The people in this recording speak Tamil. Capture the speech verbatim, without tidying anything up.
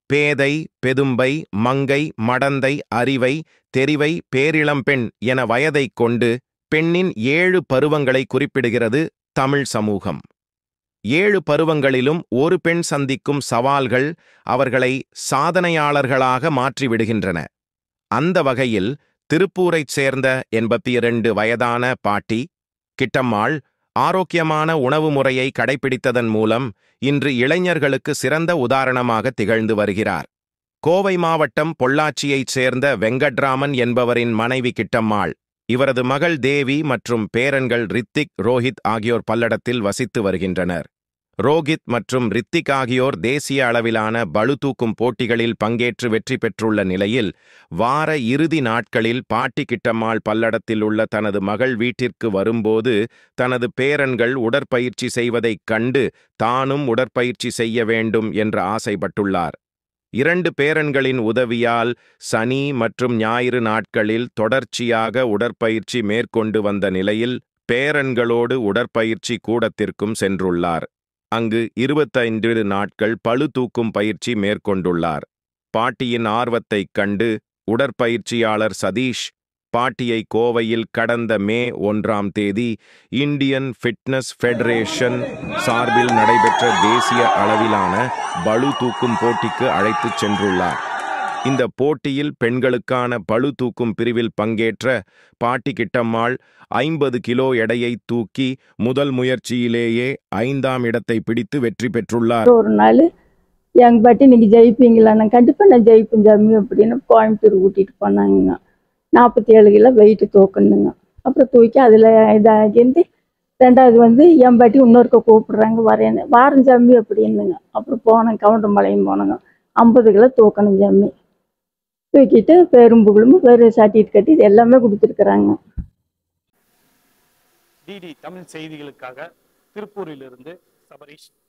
பேதை, பெதும்பை, மங்கை, மடந்தை, அறிவை, தெரிவை, பேரிளம்பெண் என வயதைக் கொண்டு பெண்ணின் ஏழு பருவங்களை குறிப்பிடுகிறது தமிழ் சமூகம். ஏழு பருவங்களிலும் ஒரு பெண் சந்திக்கும் சவால்கள் அவர்களை சாதனையாளர்களாக மாற்றிவிடுகின்றன. அந்த வகையில் திருப்பூரைச் சேர்ந்த எண்பத்தி இரண்டு வயதான பாட்டி கிட்டம்மாள் ஆரோக்கியமான உணவு முறையை கடைபிடித்ததன் மூலம் இன்று இளைஞர்களுக்கு சிறந்த உதாரணமாக திகழ்ந்து வருகிறார். கோவை மாவட்டம் பொள்ளாச்சியைச் சேர்ந்த வெங்கட்ராமன் என்பவரின் மனைவி கிட்டம்மாள். இவரது மகள் தேவி மற்றும் பேரன்கள் ரித்திக், ரோஹித் ஆகியோர் பல்லடத்தில் வசித்து வருகின்றனர். ரோஹித் மற்றும் ரித்திக் ஆகியோர் தேசிய அளவிலான பளு தூக்கும் போட்டிகளில் பங்கேற்று வெற்றி பெற்றுள்ள நிலையில் வார இறுதி நாட்களில் பாட்டி கிட்டம்மாள் பல்லடத்தில் உள்ள தனது மகள் வீட்டிற்கு வரும்போது தனது பேரன்கள் உடற்பயிற்சி செய்வதைக் கண்டு தானும் உடற்பயிற்சி செய்ய வேண்டும் என்று ஆசைப்பட்டுள்ளார். இரண்டு பேரன்களின் உதவியால் சனி மற்றும் ஞாயிறு நாட்களில் தொடர்ச்சியாக உடற்பயிற்சி மேற்கொண்டு வந்த நிலையில் பேரன்களோடு உடற்பயிற்சி கூடத்திற்கும் சென்றுள்ளார். அங்கு இருபத்தைந்து நாட்கள் பளு தூக்கும் பயிற்சி மேற்கொண்டுள்ளார். பாட்டியின் ஆர்வத்தைக் கண்டு உடற்பயிற்சியாளர் சதீஷ் பாட்டியை கோவையில் கடந்த மே ஒன்றாம் தேதி இந்தியன் ஃபிட்னஸ் ஃபெடரேஷன் சார்பில் நடைபெற்ற தேசிய அளவிலான பளு தூக்கும் போட்டிக்கு அழைத்துச் சென்றுள்ளார். இந்த போட்டியில் பெண்களுக்கான பளு தூக்கும் பிரிவில் பங்கேற்ற பாட்டி கிட்டம்மாள் ஐம்பது கிலோ எடையை தூக்கி முதல் முயற்சியிலேயே ஐந்தாம் இடத்தை பிடித்து வெற்றி பெற்றுள்ளார். ஒரு நாள் எங்க பாட்டி நீங்க ஜெயிப்பீங்களா? நான் கண்டிப்பா நான் ஜெயிப்பேன் ஜம்மி அப்படின்னு கோயம்புத்தூர் கூட்டிட்டு போனாங்க. நாற்பத்தி ஏழு கிலோ வெயிட்டு தூக்கணுங்க. அப்புறம் தூக்கி அதில் இதாகிருந்து ரெண்டாவது வந்து என் பாட்டி இன்னொருக்க கூப்பிடுறாங்க வரேன்னு வாரம் ஜம்மி அப்படின்னுங்க. அப்புறம் போனேன் கவுண்டர் மலையும் போனோங்க. ஐம்பது கிலோ தூக்கணும் ஜம்மி தூக்கிட்டு பேரும் புகழும் பேரு சர்டிஃபிகேட் கட்டி இது எல்லாமே கொடுத்துருக்குறாங்க. டிடி தமிழ் செய்திகளுக்காக திருப்பூரிலிருந்து சபரீஷ்.